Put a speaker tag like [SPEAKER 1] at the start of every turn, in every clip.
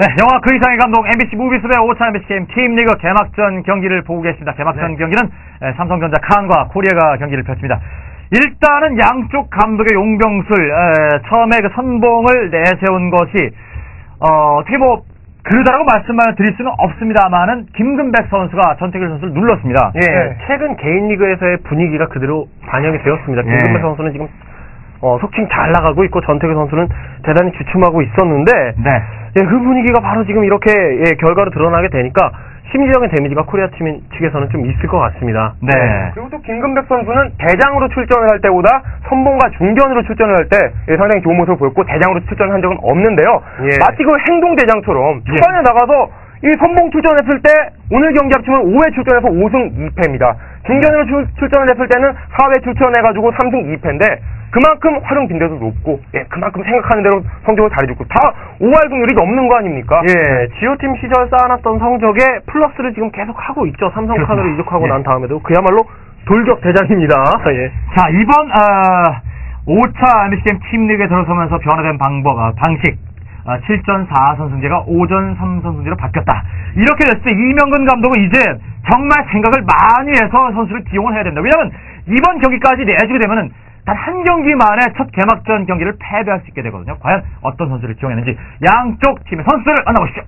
[SPEAKER 1] 네, 영화 그 이상의 감동 MBC 무비스의 5차 MBC 게임 팀리그 개막전 경기를 보고 계십니다. 개막전 경기는 삼성전자 칸과 코리아가 경기를 펼칩니다. 일단은 양쪽 감독의 용병술 처음에 그 선봉을 내세운 것이 어떻게 뭐 그러다라고 말씀을 드릴 수는 없습니다만은 김근백 선수가 전태길 선수를 눌렀습니다.
[SPEAKER 2] 예, 최근 개인 리그에서의 분위기가 그대로 반영이 되었습니다. 김근백 선수는 지금 속칭 잘 나가고 있고 전태길 선수는 대단히 주춤하고 있었는데 예, 그 분위기가 바로 지금 이렇게 결과로 드러나게 되니까 심리적인 데미지가 코리아 팀 측에서는 좀 있을 것 같습니다.
[SPEAKER 3] 네. 그리고 또 김근백 선수는 대장으로 출전을 할 때보다 선봉과 중견으로 출전을 할 때 상당히 좋은 모습을 보였고 대장으로 출전을 한 적은 없는데요. 마치 그 행동대장처럼 초반에 나가서 이 선봉 출전했을 때 오늘 경기 합치면 5회 출전해서 5승 2패입니다. 중견으로 출전을 했을 때는 4회 출전해가지고 3승 2패인데 그만큼 활용 빈도도 높고 그만큼 생각하는 대로 성적을 잘해줬고 다 5할 승률이 넘는 거 아닙니까?
[SPEAKER 2] 예, 지오팀 시절 쌓아놨던 성적에 플러스를 지금 계속 하고 있죠. 삼성칸으로 이적하고 난 다음에도 그야말로 돌격 대장입니다. 예.
[SPEAKER 1] 자, 이번 5차 MBC게임 팀리그에 들어서면서 변화된 방식 7전 4선승제가 5전 3선승제로 바뀌었다. 이렇게 됐을 때 이명근 감독은 이제 정말 생각을 많이 해서 선수를 기용을 해야 된다. 왜냐하면 이번 경기까지 내주게 되면은 단 한 경기만에 첫 개막전 경기를 패배할 수 있게 되거든요. 과연 어떤 선수를 기용했는지 양쪽 팀의 선수를 만나보시죠.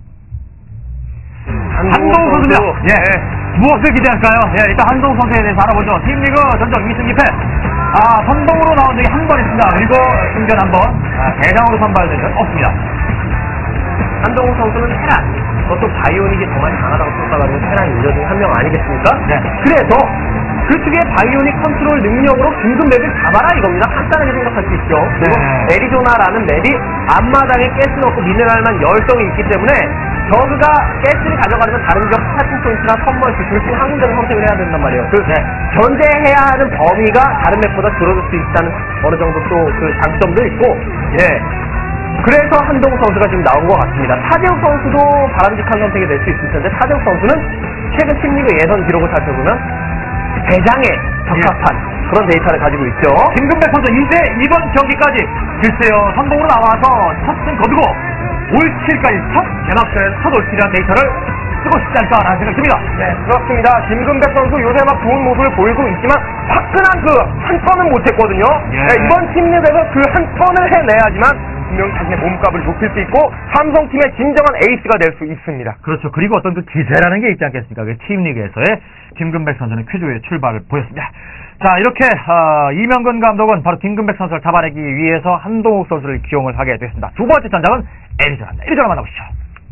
[SPEAKER 1] 한동욱 선수입니다. 무엇을 기대할까요? 일단 한동욱 선수에 대해서 알아보죠. 팀리그 전적 2승 2패. 선봉으로 나온 적이 한 번 있습니다. 그리고 중견 한 번, 대장으로 선발된 적은 없습니다.
[SPEAKER 2] 한동욱 선수는 테란. 그것도 바이오닉이 정말 강하다고 평가받는 테란 유저 중 한 명 아니겠습니까? 그래서 그 측의 바이오닉 컨트롤 능력으로 김근백을 잡아라 이겁니다. 간단하게 생각할 수 있죠. 그리고 애리조나라는 맵이 앞마당에 가스 넣고 미네랄만 열성이 있기 때문에 저그가 가스를 가져가려면 다른 지역 스타팅 포인트나 선멀시 둘 중 한 군데를 선택을 해야 된단 말이에요. 견제해야 하는 범위가 다른 맵보다 줄어들 수 있다는 어느 정도 또 그 장점도 있고 그래서 한동욱 선수가 지금 나온 것 같습니다. 차재욱 선수도 바람직한 선택이 될 수 있을 텐데 차재욱 선수는 최근 팀리그 예선 기록을 살펴보면 대장에 적합한 그런 데이터를 가지고 있죠.
[SPEAKER 1] 김근백 선수 이제 이번 경기까지 글쎄요 선봉으로 나와서 첫승 거두고 올 7까지 첫 개막전에서 첫 올킬이라는 데이터를 쓰고 싶지 않다라는 생각이 듭니다.
[SPEAKER 3] 그렇습니다. 김근백 선수 요새 막 좋은 모습을 보이고 있지만 화끈한 그 한 턴은 못했거든요. 이번 팀리그에서 그 한 턴을 해내야지만 분명히 자신의 몸값을 높일 수 있고 삼성팀의 진정한 에이스가 될 수 있습니다.
[SPEAKER 1] 그렇죠. 그리고 어떤 그 기세라는 게 있지 않겠습니까? 그 팀리그에서의 김근백 선수는 쾌조의 출발을 보였습니다. 자, 이렇게 이명근 감독은 바로 김근백 선수를 잡아내기 위해서 한동욱 선수를 기용을 하게 됐습니다. 두 번째 전장은 애리조나입니다. 애리조나 만나보시죠.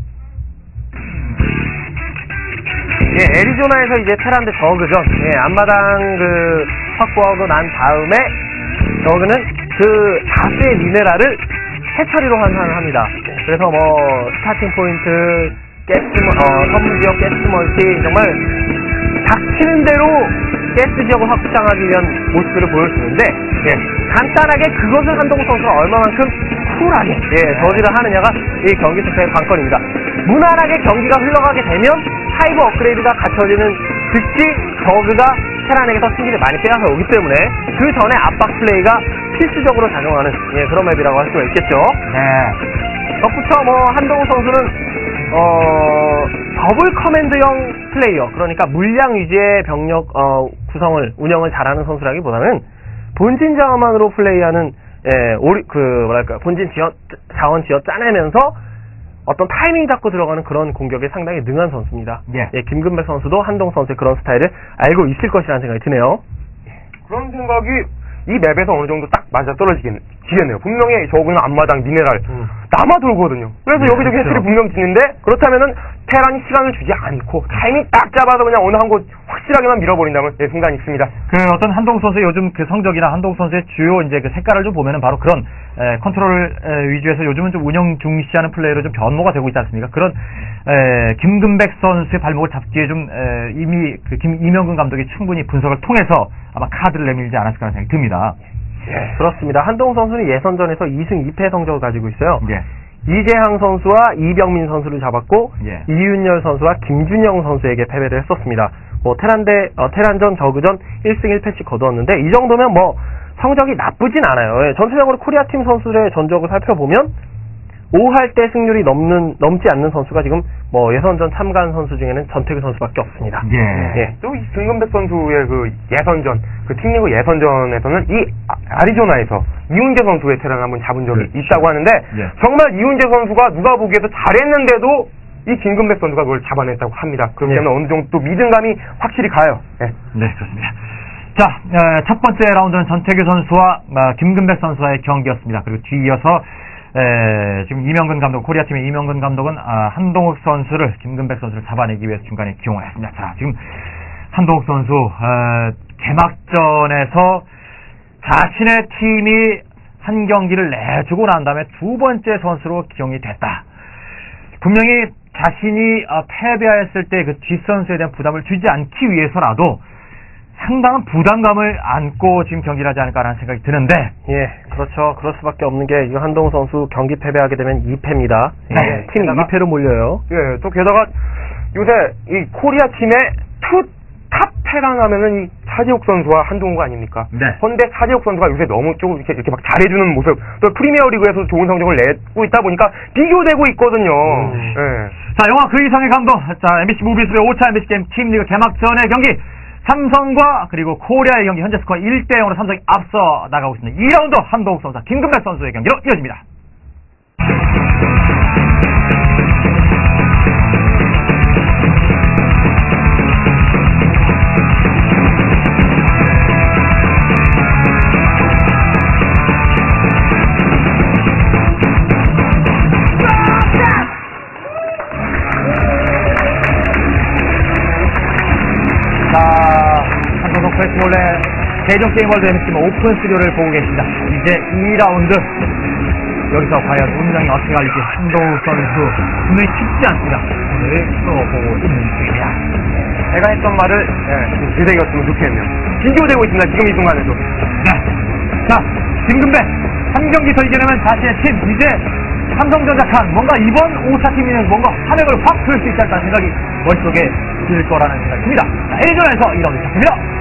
[SPEAKER 2] 애리조나에서 이제 테란 대 저그전 앞마당 그 확보하고 난 다음에 저그는 그 다수의 미네랄을 해처리로 환산합니다. 그래서 뭐 스타팅 포인트, 선무지역 가스 멀티 정말 닥치는 대로 가스 지역을 확장하기 위한 모습들을 보여주는데 간단하게 그것을 한동욱 선수가 얼마만큼 쿨하게 저지를 하느냐가 이 경기 승패의 관건입니다. 무난하게 경기가 흘러가게 되면 하이브 업그레이드가 갖춰지는 즉시 저그가 테란에게서 승기를 많이 빼앗아 오기 때문에 그 전에 압박 플레이가 필수적으로 작용하는 그런 맵이라고 할 수가 있겠죠. 덧붙여 뭐 한동욱 선수는 더블 커맨드형 플레이어, 그러니까 물량 위주의 병력 운영을 잘하는 선수라기보다는 본진 자원만으로 플레이하는 본진 자원 지어 짜내면서 어떤 타이밍 잡고 들어가는 그런 공격에 상당히 능한 선수입니다. 김근백 선수도 한동욱 선수의 그런 스타일을 알고 있을 것이라는 생각이 드네요.
[SPEAKER 3] 그런 생각이 이 맵에서 어느 정도 딱 맞아 떨어지겠네요. 분명히 저거는 앞마당 미네랄 남아 돌거든요. 그래서 여기저기 해처리 분명 짓는데 그렇다면은 테란이 시간을 주지 않고 타이밍 딱 잡아서 그냥 어느 한 곳 확실하게만 밀어버린다면 순간이 있습니다.
[SPEAKER 1] 그 어떤 한동욱 선수의 요즘 그 성적이나 한동욱 선수의 주요 이제 그 색깔을 좀 보면은 바로 그런 컨트롤 위주에서 요즘은 좀 운영 중시하는 플레이로 좀 변모가 되고 있지 않습니까? 그런 김근백 선수의 발목을 잡기에 좀 이미 그 이명근 감독이 충분히 분석을 통해서 아마 카드를 내밀지 않았을까 하는 생각이 듭니다.
[SPEAKER 2] 그렇습니다. 한동욱 선수는 예선전에서 2승 2패 성적을 가지고 있어요. 이재항 선수와 이병민 선수를 잡았고 이윤열 선수와 김준영 선수에게 패배를 했었습니다. 뭐 테란전 저그전 1승 1패씩 거두었는데 이 정도면 뭐 성적이 나쁘진 않아요. 전체적으로 코리아 팀 선수들의 전적을 살펴보면 5할 때 승률이 넘지 않는 선수가 지금 뭐 예선전 참가한 선수 중에는 전태규 선수밖에 없습니다.
[SPEAKER 1] 예.
[SPEAKER 3] 또 이 김근백 선수의 그 예선전, 그 팀리그 예선전에서는 이 아리조나에서 이훈재 선수의 테란을 한번 잡은 적이
[SPEAKER 1] 그렇죠.
[SPEAKER 3] 있다고 하는데
[SPEAKER 1] 예.
[SPEAKER 3] 정말 이훈재 선수가 누가 보기에도 잘했는데도 이 김근백 선수가 그걸 잡아냈다고 합니다. 그렇기 때문에 어느 정도 또 믿음감이 확실히 가요. 네.
[SPEAKER 1] 네, 좋습니다. 자, 첫 번째 라운드는 전태규 선수와 김근백 선수와의 경기였습니다. 그리고 뒤이어서 지금 이명근 감독, 코리아팀의 이명근 감독은 한동욱 선수를, 김근백 선수를 잡아내기 위해서 중간에 기용을 했습니다. 자, 지금 한동욱 선수 개막전에서 자신의 팀이 한 경기를 내주고 난 다음에 두 번째 선수로 기용이 됐다. 분명히 자신이 패배했을 때 그 뒷선수에 대한 부담을 주지 않기 위해서라도 상당한 부담감을 안고 지금 경기를 하지 않을까라는 생각이 드는데,
[SPEAKER 2] 예, 그렇죠. 그럴 수밖에 없는 게 이 한동욱 선수 경기 패배하게 되면 2패입니다.
[SPEAKER 1] 네.
[SPEAKER 2] 팀이 2패로 몰려요.
[SPEAKER 3] 예, 또 게다가 요새 이 코리아 팀의 탑 패랑 하면은 이 차지욱 선수와 한동욱 아닙니까?
[SPEAKER 1] 네.
[SPEAKER 3] 그런데 차지욱 선수가 요새 너무 조금 이렇게 막 잘해주는 모습, 또 프리미어 리그에서 좋은 성적을 내고 있다 보니까 비교되고 있거든요. 예.
[SPEAKER 1] 자, 영화 그 이상의 감동. 자, MBC 무비스의 5차 MBC 게임 팀리그 개막전의 경기, 삼성과 그리고 코리아의 경기, 현재 스코어 1대0으로 삼성이 앞서 나가고 있습니다. 2라운드 한동욱 선수와 김근백 선수의 경기로 이어집니다. 원래 대전 게임월드 MC팀 오픈 스튜디오를 보고 계십니다. 이제 2라운드 여기서 과연 운명이 어떻게 갈지 한동욱 선수 분명히 쉽지 않습니다. 오늘 보고 있는 중입니다.
[SPEAKER 3] 제가 했던 말을 되새겼으면 좋겠네요. 비교되고 있습니다. 지금 이 순간에도.
[SPEAKER 1] 네. 자, 김근백 한 경기 더 이겨내면 자신의 팀 이제 삼성전자 칸 뭔가 이번 5차 팀에는 뭔가 화력을 확 풀 수 있지 않다는 생각이 머릿속에 들 거라는 생각이 듭니다. 자, 애리조나에서 2라운드 시작합니다.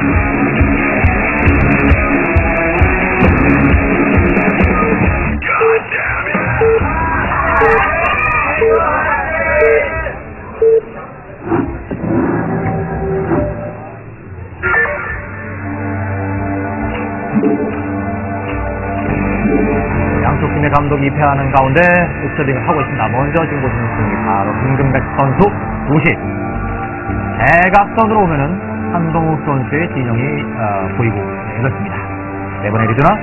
[SPEAKER 1] 양쪽 팀의 감독이 입회하는 가운데 옵저딩을 하고 있습니다. 먼저 지금 보시는 분이 바로 김근백 선수 50. 대각선으로 오면은 한동욱 선수의 진영이 보이고 있습니다. 네번 애리조나.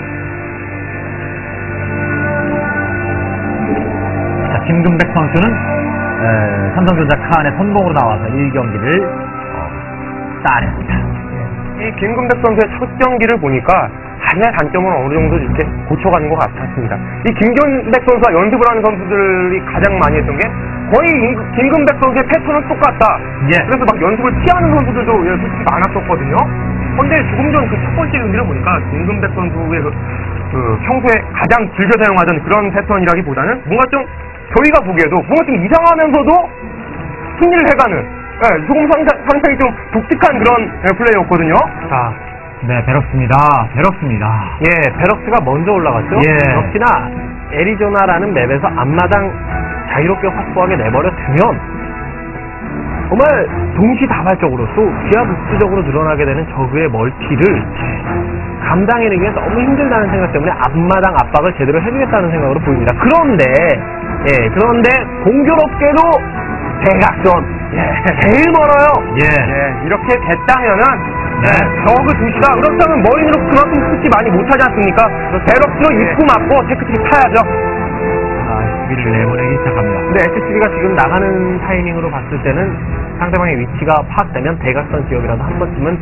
[SPEAKER 1] 자, 김근백 선수는 삼성전자 칸의 선봉으로 나와서 1경기를 따냈습니다.
[SPEAKER 3] 이 김근백 선수의 첫 경기를 보니까 자신의 단점을 어느 정도 이렇게 고쳐가는 것 같았습니다. 이 김근백 선수와 연습을 하는 선수들이 가장 많이 했던 게 거의 김근백 선수의 패턴은 똑같다.
[SPEAKER 1] 예.
[SPEAKER 3] 그래서 막 연습을 피하는 선수들도 솔직히 많았었거든요. 그런데 조금 전 그 첫 번째 경기를 보니까 김근백 선수의 그 평소에 가장 즐겨 사용하던 그런 패턴이라기보다는 뭔가 좀 저희가 보기에도 뭔가 좀 이상하면서도 승리를 해가는 조금 상당히 좀 독특한 그런 플레이였거든요.
[SPEAKER 2] 자,
[SPEAKER 1] 네, 베럭스입니다. 베럭스입니다.
[SPEAKER 2] 예, 베럭스가 먼저 올라갔죠.
[SPEAKER 1] 예.
[SPEAKER 2] 역시나 애리조나라는 맵에서 앞마당 자유롭게 확보하게 내버려 두면 정말 동시다발적으로 또 기하급수적으로 늘어나게 되는 적의 멀티를 감당해내기가 너무 힘들다는 생각 때문에 앞마당 압박을 제대로 해주겠다는 생각으로 보입니다. 그런데 공교롭게도 대각선 제일 멀어요.
[SPEAKER 1] 예.
[SPEAKER 3] 이렇게 됐다면은 저그 2시가 그렇다면 머리로 그만큼 수치 많이 못하지 않습니까? 베럭스로 입구 맞고 테크트리 타야죠.
[SPEAKER 1] 수비를 내보내기 시작합니다.
[SPEAKER 2] 근데 SCB가 지금 나가는 타이밍으로 봤을 때는 상대방의 위치가 파악되면 대각선 지역이라도 한 번쯤은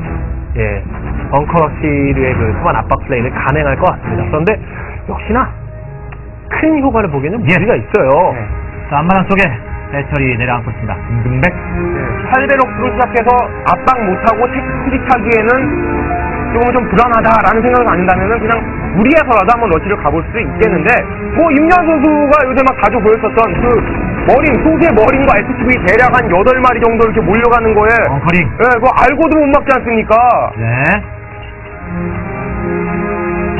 [SPEAKER 2] 벙커러시류의 그 초반 압박 플레이를 간행할 것 같습니다. 그런데 역시나 큰 효과를 보기에는 무리가 있어요.
[SPEAKER 1] 자, 앞마당 쪽에 해철이 내려앉고 있습니다. 김근백.
[SPEAKER 3] 8배럭스로 시작해서 압박 못하고 테크트리 타기에는 조금 좀 불안하다라는 생각을 갖는다면은 그냥 무리해서라도 한번 러시를 가볼 수 있겠는데, 뭐 임현 선수가 요새 막 자주 보였었던 그 소수의 머린과 SCV 대략 한 8마리 정도 이렇게 몰려가는 거에
[SPEAKER 1] 벙커링.
[SPEAKER 3] 그거 알고도 못 막지 않습니까?
[SPEAKER 1] 네. 자,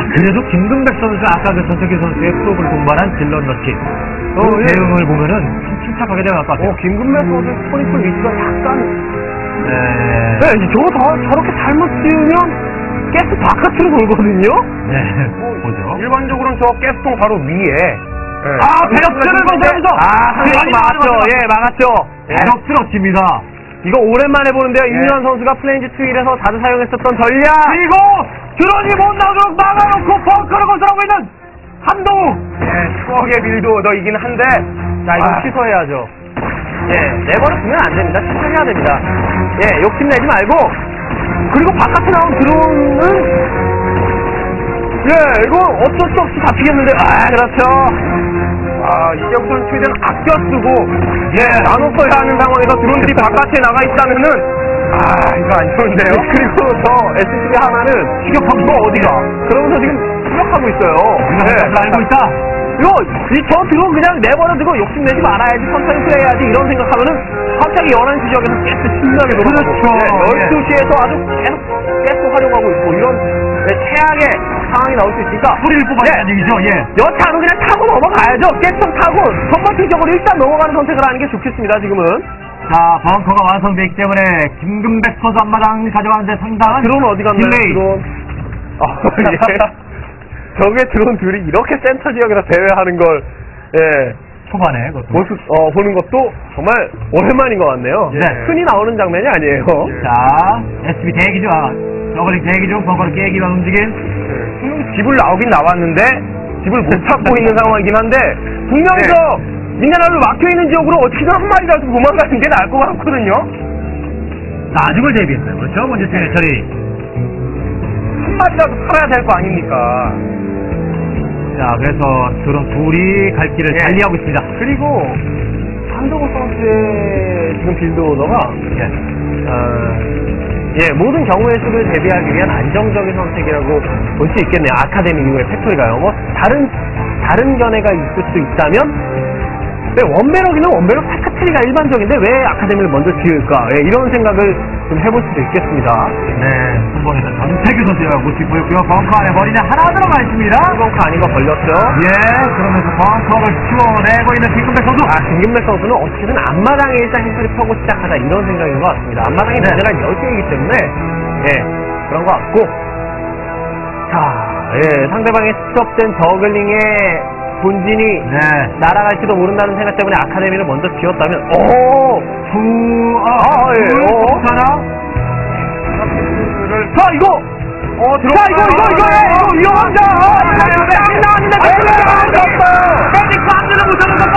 [SPEAKER 1] 그래도 김근백 선수, 아까 그 전태기 선수의 프로를 동반한 딜런 러치. 그 대응을 보면은 참 침착하게 대응할 것 같아요.
[SPEAKER 2] 김근백 선수 스포니풀 위치가 약간.
[SPEAKER 1] 네.
[SPEAKER 2] 네, 저렇게 잘못 지으면 가스 바깥으로 돌거든요?
[SPEAKER 1] 네. 보죠.
[SPEAKER 3] 일반적으로는 저 가스통 바로 위에.
[SPEAKER 1] 배럭스를 건드리면서!
[SPEAKER 2] 막았죠. 예, 막았죠.
[SPEAKER 1] 배럭스 러치입니다.
[SPEAKER 2] 이거 오랜만에 보는데요. 임유한 선수가 플레인즈 2일에서 자주 사용했었던 전략.
[SPEAKER 1] 그리고 드론이 못 나오도록 막아놓고 벙커를 건설하고 있는 한동욱!
[SPEAKER 3] 예, 추억의 빌도 너이긴 한데.
[SPEAKER 2] 자, 이거 취소해야죠. 예, 내버려 두면 안 됩니다. 취소해야 됩니다. 예, 욕심내지 말고. 그리고 바깥에 나온 드론은 예, 이거 어쩔 수 없이 잡히겠는데. 그렇죠.
[SPEAKER 3] 이제부터는 최대한 아껴 쓰고, 나눠 써야 하는 상황에서 드론들이 바깥에 나가 있다면은, 이거 안 좋은데요?
[SPEAKER 2] 그리고 저 SCB 하나는
[SPEAKER 1] 추격하고
[SPEAKER 2] 너 어디가? 그러면서 지금 추격하고 있어요.
[SPEAKER 1] 알고 있다.
[SPEAKER 2] 저 드론 그냥 내버려두고 욕심내지 말아야지, 천천히 플레이해야지 이런 생각하면은 갑자기 11시 지역에서 가스 신나게 돌아가고
[SPEAKER 1] 그렇죠.
[SPEAKER 2] 12시에서 아주 계속 가스 활용하고 있고 이런 최악의 상황이 나올 수 있으니까
[SPEAKER 1] 뿌리를 뽑아야는 얘기죠. 예.
[SPEAKER 2] 여차하면 그냥 타고 넘어가야죠. 가스통 타고 선발적으로 일단 넘어가는 선택을 하는 게 좋겠습니다. 지금은
[SPEAKER 1] 자, 벙커가 완성되어 있기 때문에 김근백 선수 앞마당 가져가는데 상당한
[SPEAKER 2] 드론 어디 갔나요?
[SPEAKER 1] 딜레이.
[SPEAKER 2] 드론. 저게 드론 둘이 이렇게 센터 지역에서 대회하는 걸
[SPEAKER 1] 초반에 그것도.
[SPEAKER 2] 보는 것도 정말 오랜만인 것 같네요.
[SPEAKER 1] 네.
[SPEAKER 2] 흔히 나오는 장면이 아니에요.
[SPEAKER 1] 자, SB 대기 중, 저글링 대기 중, 벙커를 깨기 위한 움직임.
[SPEAKER 3] 집을 나오긴 나왔는데, 집을 못 찾고 있는 상황이긴 한데, 분명히 저, 미네랄로 막혀있는 지역으로 어떻게든 한 마리라도 도망가는 게 나을 것 같거든요?
[SPEAKER 1] 나중을 대비했어요. 그렇죠? 먼저 중에 처리.
[SPEAKER 3] 한 마리라도 살아야 될 거 아닙니까?
[SPEAKER 1] 자, 그래서 드론 둘이 갈 길을 달리하고 있습니다.
[SPEAKER 2] 그리고 한동호 선수의 지금 빌드 오더가 모든 경우의 수를 대비하기 위한 안정적인 선택이라고 볼 수 있겠네요. 아카데미 이후에 팩토리가요. 뭐 다른 견해가 있을 수 있다면 원베럭이나 원베럭 팩토리가 일반적인데 왜 아카데미를 먼저 지을까? 이런 생각을 좀 해볼 수도 있겠습니다.
[SPEAKER 1] 네, 선봉에서 전태규 선수가 모습 보였고요. 벙커 안에 머리는 하나 들어가 있습니다.
[SPEAKER 2] 벙커 아닌 거 걸렸죠?
[SPEAKER 1] 그러면서 벙커를 치워내고 있는 김근백 선수.
[SPEAKER 2] 김근백 선수는 어떻게든 앞마당에 일단 힘을 펴고 시작하자 이런 생각인 것 같습니다. 앞마당에 문제가 10개이기 때문에 그런 것 같고 상대방의 스톱된 저글링의 본진이 날아갈지도 모른다는 생각 때문에 아카데미를 먼저 지었다면 이거 위험합니다. 매직 반대로 못하는 거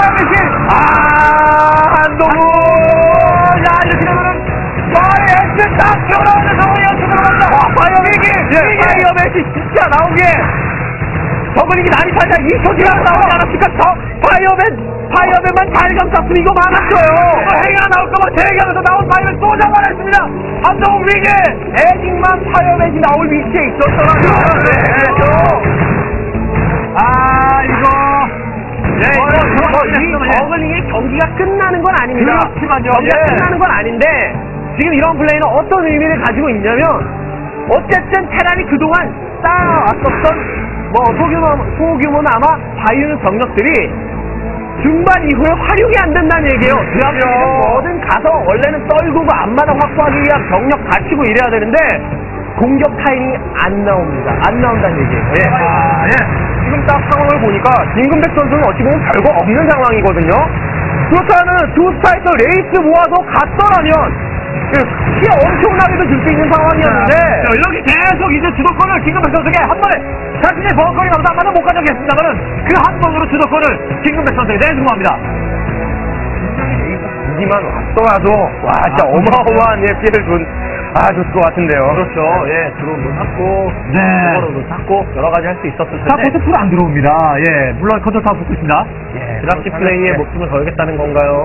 [SPEAKER 2] 한동훈 이렇게 되면은 파이어맨 딱 튀어나오는 상황이었습니다. 파이어맨이 진짜 나온 게 저글링이 날이 살자 2초 지나서 나오지 않았을까? 파이어맨만 잘 감쌌으면 이거 많았어요. 행위가 나올까봐 대기하면서 나온 파이어맨 또 잡아냈습니다. 한동욱 위기! 에딩만 파이어맨이 나올 위치에 있었더라고요. 이 저글링의 경기가 끝나는 건 아닙니다.
[SPEAKER 1] 그렇지만요.
[SPEAKER 2] 경기가 끝나는 건 아닌데 지금 이런 플레이는 어떤 의미를 가지고 있냐면 어쨌든 테란이 그동안 쌓아왔었던 소규모나마 바이오닉 병력들이 중반 이후에 활용이 안 된다는 얘기예요. 드랍시는 뭐든 가서 원래는 떨구고 앞마당 확보하기 위한 병력 갖추고 이래야 되는데 공격 타이밍이 안 나옵니다. 안 나온다는 얘기예요.
[SPEAKER 3] 지금 딱 상황을 보니까 김근백 선수는 어찌 보면 별거 없는 상황이거든요. 그렇다면 두 스타에서 레이스 모아서 갔더라면 피해 엄청나게도 줄 수 있는 상황이었는데
[SPEAKER 1] 이렇게 계속 이제 주도권을 김근백 선수에게 한 번에 자신의 벙커에 가서 한 번은 못 가져겠습니다만은 그 한 번으로 주도권을 김근백 선수에게 내주고합니다.
[SPEAKER 3] 무기만 왔더라도 진짜 어마어마한 피해를 줬을 것 같은데요.
[SPEAKER 2] 그렇죠. 드론도 샀고 오버로도 샀고 여러 가지 할 수 있었을 텐데.
[SPEAKER 1] 자, 벌써 풀 안 들어옵니다. 물론 컨트롤 다 붙고 있습니다.
[SPEAKER 2] 드랍십 플레이에 목숨을 걸겠다는 건가요?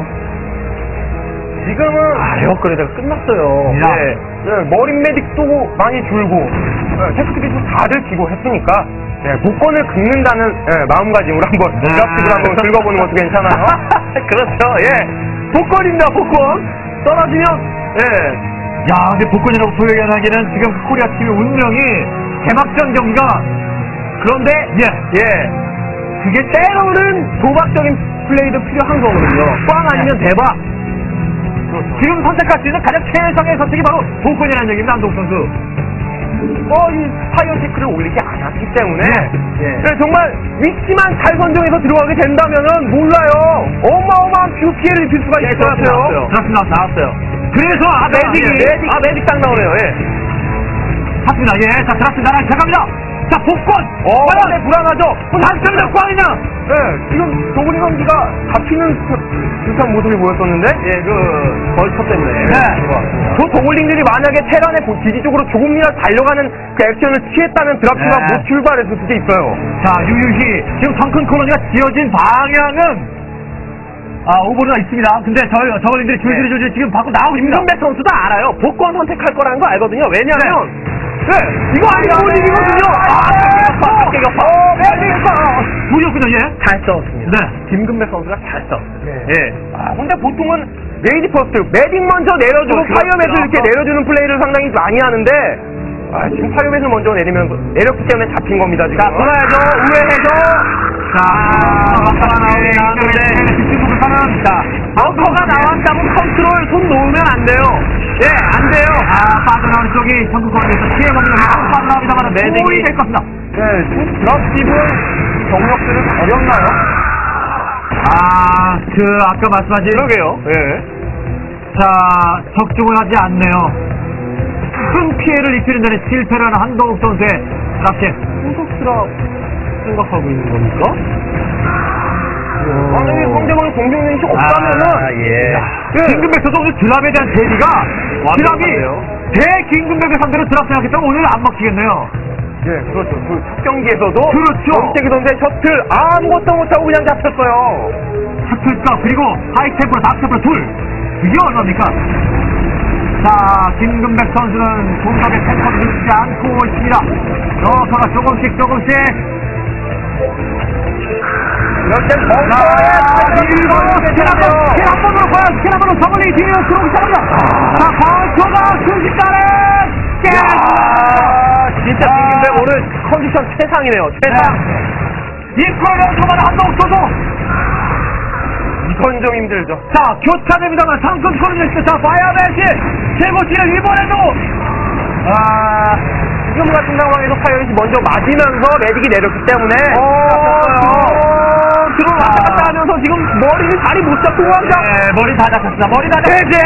[SPEAKER 3] 지금은
[SPEAKER 2] 업그레이드가 끝났어요.
[SPEAKER 3] 머린 메딕도 많이 줄고 테스트기도 다들 끼고 했으니까 복권을 긁는다는 마음가짐으로 한번 드랍십을 한번 긁어보는 것도 괜찮아요.
[SPEAKER 2] 그렇죠. 복권입니다. 복권 떨어지면
[SPEAKER 1] 근데 복권이라고 소개하기에는 지금 코리아 팀의 운명이 개막전 경기가
[SPEAKER 2] 그런데
[SPEAKER 1] 예.
[SPEAKER 2] 그게 때로는 도박적인 플레이도 필요한 거거든요. 꽝 아니면 대박.
[SPEAKER 1] 지금 선택할 수 있는 가장 최상의 선택이 바로 복권이라는 얘기입니다. 안동 선수.
[SPEAKER 2] 이 파이어 체크를 올리지 않았기 때문에
[SPEAKER 1] 예.
[SPEAKER 2] 네, 정말 위치만 잘 선정해서 들어가게 된다면은 몰라요. 어마어마한 뷰 피해를 입힐 수가 있을 것 같아요.
[SPEAKER 1] 그렇습니다. 나왔어요. 그래서
[SPEAKER 2] 매직 딱 나오네요.
[SPEAKER 1] 맞습니다. 예. 자, 들었습니다. 시작합니다. 자, 복권!
[SPEAKER 2] 네, 불안하죠?
[SPEAKER 1] 당첨자 꽝이냐?
[SPEAKER 2] 네, 지금 도구리 경기가 잡히는 듯한 모습이 보였었는데, 벌처 때문에.
[SPEAKER 1] 네.
[SPEAKER 2] 저 도굴링들이 만약에 테란의 기지 쪽으로 조금이라도 달려가는 그 액션을 취했다면 드랍트가 못 출발했을 수도 있어요.
[SPEAKER 1] 자, 유유히. 지금 덩큰 콜로니가 지어진 방향은 오버가 있습니다. 근데 저걸님들이 줄줄이 지금 밖으로 나오고 있습니다.
[SPEAKER 2] 김성백 선수도 알아요. 복권 선택할 거라는 거 알거든요. 왜냐하면, 이거 아니거든요.
[SPEAKER 1] 무조건요, 예.
[SPEAKER 2] 잘 싸웠습니다.
[SPEAKER 1] 네.
[SPEAKER 2] 김금백 선수가 잘 싸웠어요. 근데 보통은 레이디 퍼스트, 매딩 먼저 내려주고 파이어맷을 이렇게 내려주는 플레이를 상당히 많이 하는데, 지금 파이어맷을 먼저 내렸기 때문에 잡힌 겁니다, 지금. 자, 돌아야죠. 우회해줘.
[SPEAKER 1] 막다가 나오는데, 집중부터 자,
[SPEAKER 2] 아웃커가 나왔다고 컨트롤 손 놓으면 안 돼요. 안 돼요.
[SPEAKER 1] 빠져나오는 쪽이 전국권에서 피해먹는 빠져나옵니다만 매딩이 될 겁니다.
[SPEAKER 3] 지금 드랍집은 경력들을 버렸나요?
[SPEAKER 1] 아까 말씀하신.
[SPEAKER 2] 그러게요.
[SPEAKER 1] 자, 적중을 하지 않네요. 큰 피해를 입히는 데는 실패를 하는 한동욱 선수의 드랍십.
[SPEAKER 2] 후속 생각하고 있는 겁니까?
[SPEAKER 3] 만약에 상대방이 공격력이 없다면은,
[SPEAKER 1] 김근백 선수 드랍에 대한 대비가, 드랍이 대김근백을 상대로 드랍 생각했기 때문에 오늘 안 먹히겠네요.
[SPEAKER 3] 그렇죠. 그 첫 경기에서도.
[SPEAKER 1] 그렇죠.
[SPEAKER 3] 정태기 선수의 셔틀 아무것도 못하고 그냥 잡혔어요.
[SPEAKER 1] 셔틀과 그리고 하이템프로 다크템프로 둘. 이게 얼마입니까? 자, 김근백 선수는 공격의 템포를 늦지 않고 있습니다. 러커가 조금씩.
[SPEAKER 3] 이럴 땐
[SPEAKER 1] 스킬 한 번으로 과연 스킬 한 번으로 저글링이 뒤에 들어오기 시작합니다. 자, 버터가 순식간에
[SPEAKER 2] 진짜 김근백 오늘 컨디션 최상이네요.
[SPEAKER 1] 이 프로그램 한동욱 선수.
[SPEAKER 3] 이건 좀 힘들죠.
[SPEAKER 1] 자, 교차됩니다만 상승 코너리스트. 자, 파이어맨시 최고치는 이번에도
[SPEAKER 2] 지금 같은 상황에서 파이어맨시 먼저 맞으면서 매직이 내렸기 때문에 들어왔다 하면서 지금 머리를 다리 못 잡고 가자.
[SPEAKER 1] 머리 다 잡혔습니다. 머리 다 잡혔습니다.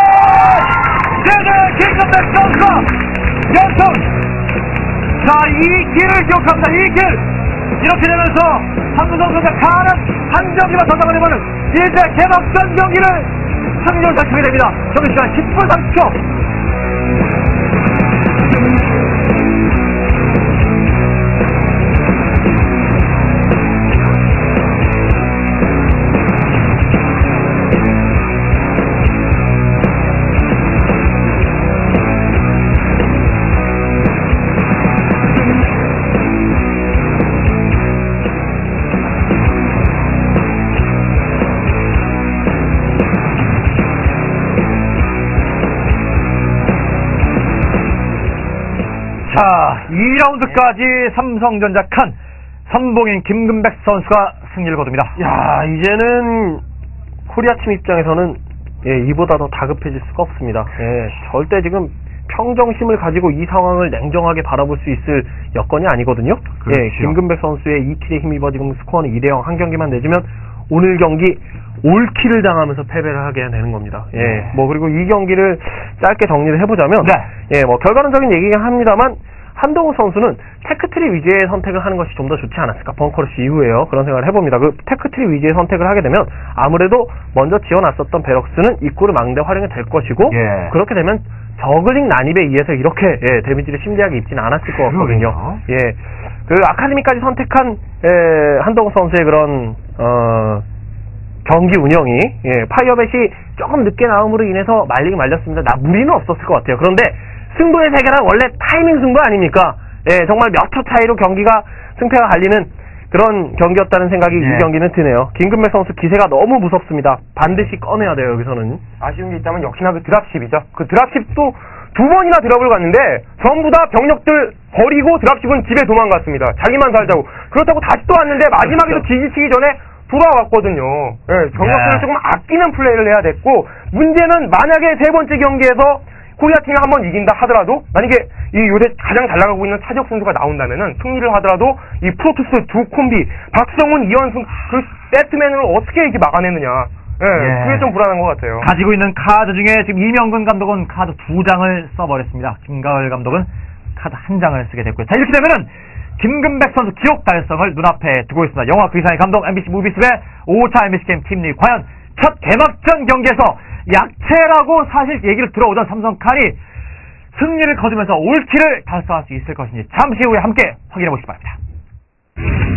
[SPEAKER 1] 김근백 선수가 연승. 자, 이 길을 기억합니다. 이 길. 이렇게 되면서 한국선 선수가 한 경기만 더 잡아내면은 이제 개막전 경기를 승리를 달성하게 됩니다. 점심시간 10분 30초. 자, 2라운드까지 삼성전자 칸 선봉인 김근백 선수가 승리를 거둡니다.
[SPEAKER 2] 이제는 코리아팀 입장에서는 이보다 더 다급해질 수가 없습니다. 절대 지금 평정심을 가지고 이 상황을 냉정하게 바라볼 수 있을 여건이 아니거든요.
[SPEAKER 1] 그렇죠.
[SPEAKER 2] 김근백 선수의 2킬에 힘입어 지금 스코어는 2대0 한 경기만 내주면 오늘 경기 올킬을 당하면서 패배를 하게 되는 겁니다. 그리고 이 경기를 짧게 정리를 해보자면, 결과론적인 얘기긴 합니다만, 한동욱 선수는 테크트리 위주의 선택을 하는 것이 좀 더 좋지 않았을까. 벙커러시 이후에요. 그런 생각을 해봅니다. 그 테크트리 위주의 선택을 하게 되면, 아무래도 먼저 지어놨었던 베럭스는 입구를 막는데 활용이 될 것이고, 그렇게 되면 저글링 난입에 의해서 이렇게, 데미지를 심대하게 입지는 않았을 것 같거든요. 그 아카데미까지 선택한, 한동욱 선수의 그런, 경기 운영이 파이어벳이 조금 늦게 나옴으로 인해서 말리긴 말렸습니다. 무리는 없었을 것 같아요. 그런데 승부의 세계란 원래 타이밍 승부 아닙니까? 정말 몇 초 차이로 경기가 승패가 갈리는 그런 경기였다는 생각이 이 경기는 드네요. 김근백 선수 기세가 너무 무섭습니다. 반드시 꺼내야 돼요. 여기서는.
[SPEAKER 3] 아쉬운 게 있다면 역시나 그 드랍십이죠. 그 드랍십도 두 번이나 드랍을 갔는데 전부 다 병력들 버리고 드랍십은 집에 도망갔습니다. 자기만 살자고. 그렇다고 다시 또 왔는데 마지막에도 지지치기 전에 돌아왔거든요. 예, 병력들을
[SPEAKER 1] 네.
[SPEAKER 3] 조금 아끼는 플레이를 해야 됐고, 문제는 만약에 세 번째 경기에서 코리아팀이 한번 이긴다 하더라도, 만약에 이 요새 가장 잘 나가고 있는 차지혁 선수가 나온다면은 승리를 하더라도 이 프로토스 두 콤비 박성훈, 이현승 그 세트맨으로 어떻게 이렇게 막아내느냐. 예, 그게 좀 불안한 것 같아요.
[SPEAKER 1] 가지고 있는 카드 중에 지금 이명근 감독은 카드 2장을 써버렸습니다. 김가을 감독은 카드 1장을 쓰게 됐고요. 자, 이렇게 되면은 김근백 선수 기록 달성을 눈앞에 두고 있습니다. 영화 그 이상의 감독 MBC 무비스의 5차 MBC 게임 팀리 과연 첫 개막전 경기에서 약체라고 사실 얘기를 들어오던 삼성칸이 승리를 거두면서 올킬을 달성할 수 있을 것인지 잠시 후에 함께 확인해 보시기 바랍니다.